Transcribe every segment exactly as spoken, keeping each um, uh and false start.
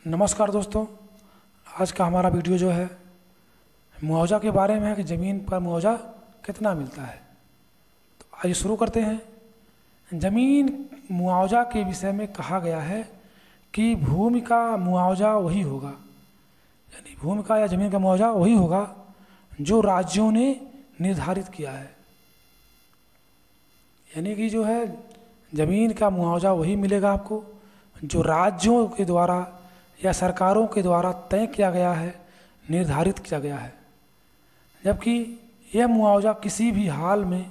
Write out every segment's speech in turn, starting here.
नमस्कार दोस्तों, आज का हमारा वीडियो जो है मुआवजा के बारे में है कि ज़मीन पर मुआवजा कितना मिलता है। तो आइए शुरू करते हैं। ज़मीन मुआवजा के विषय में कहा गया है कि भूमि का मुआवजा वही होगा, यानी भूमि का या ज़मीन का मुआवजा वही होगा जो राज्यों ने निर्धारित किया है। यानी कि जो है ज़मीन का मुआवजा वही मिलेगा आपको जो राज्यों के द्वारा या सरकारों के द्वारा तय किया गया है, निर्धारित किया गया है। जबकि यह मुआवजा किसी भी हाल में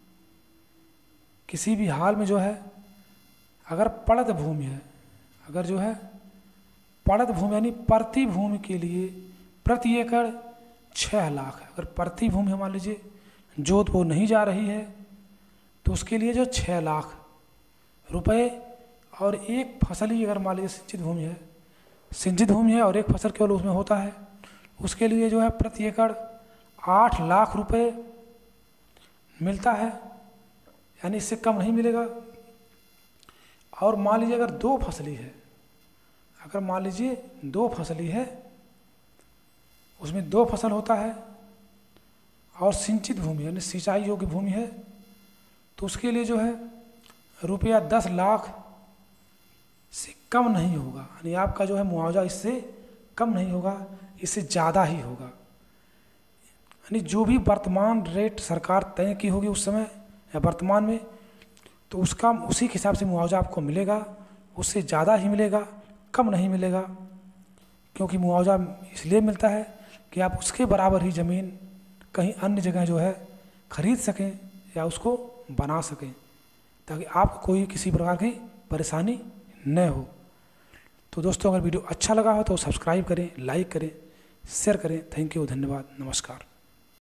किसी भी हाल में जो है अगर पड़त भूमि है, अगर जो है पड़त भूमि यानी प्रति भूमि के लिए प्रति एकड़ छः लाख है। अगर प्रति भूमि मान लीजिए जोत वो नहीं जा रही है तो उसके लिए जो छः लाख रुपए और एक फसल ही अगर मान लीजिए सिंचित भूमि है सिंचित भूमि है और एक फसल केवल उसमें होता है, उसके लिए जो है प्रति एकड़ आठ लाख रुपए मिलता है, यानी इससे कम नहीं मिलेगा। और मान लीजिए अगर दो फसली है अगर मान लीजिए दो फसली है उसमें दो फसल होता है और सिंचित भूमि यानी सिंचाई योग्य भूमि है तो उसके लिए जो है रुपया दस लाख से कम नहीं होगा, यानी आपका जो है मुआवजा इससे कम नहीं होगा, इससे ज़्यादा ही होगा। यानी जो भी वर्तमान रेट सरकार तय की होगी उस समय या वर्तमान में, तो उसका उसी के हिसाब से मुआवजा आपको मिलेगा, उससे ज़्यादा ही मिलेगा, कम नहीं मिलेगा। क्योंकि मुआवजा इसलिए मिलता है कि आप उसके बराबर ही ज़मीन कहीं अन्य जगह जो है खरीद सकें या उसको बना सकें, ताकि आपको कोई किसी प्रकार की परेशानी न हो। तो दोस्तों, अगर वीडियो अच्छा लगा हो तो सब्सक्राइब करें, लाइक करें, शेयर करें। थैंक यू, धन्यवाद, नमस्कार।